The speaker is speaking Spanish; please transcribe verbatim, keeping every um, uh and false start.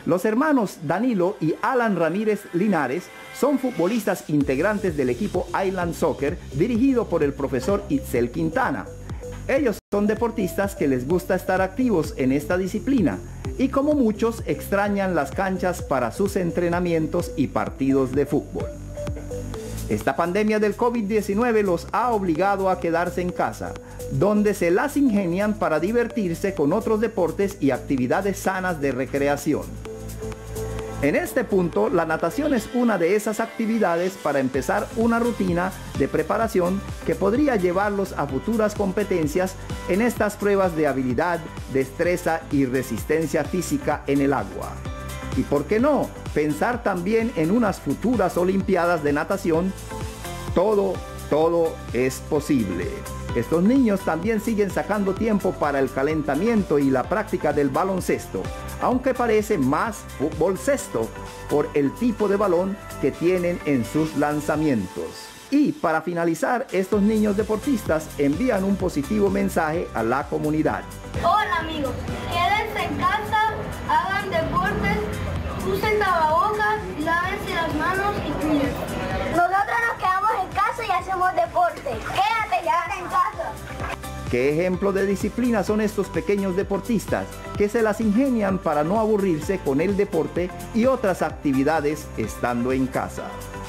Los hermanos Danilo y Alan Ramírez Linares son futbolistas integrantes del equipo Island Soccer dirigido por el profesor Itzel Quintana. Ellos son deportistas que les gusta estar activos en esta disciplina y como muchos extrañan las canchas para sus entrenamientos y partidos de fútbol. Esta pandemia del COVID diecinueve los ha obligado a quedarse en casa, donde se las ingenian para divertirse con otros deportes y actividades sanas de recreación. En este punto, la natación es una de esas actividades para empezar una rutina de preparación que podría llevarlos a futuras competencias en estas pruebas de habilidad, destreza y resistencia física en el agua. Y por qué no, pensar también en unas futuras olimpiadas de natación. Todo, todo es posible. Estos niños también siguen sacando tiempo para el calentamiento y la práctica del baloncesto, aunque parece más fútbol cesto por el tipo de balón que tienen en sus lanzamientos. Y para finalizar, estos niños deportistas envían un positivo mensaje a la comunidad. Hola amigos, quédense en casa, hagan deportes, usen tapabocas, lávense las manos y cuídense. Nosotros nos quedamos en casa y hacemos deporte. Quédate ya en casa. ¿Qué ejemplo de disciplina son estos pequeños deportistas que se las ingenian para no aburrirse con el deporte y otras actividades estando en casa?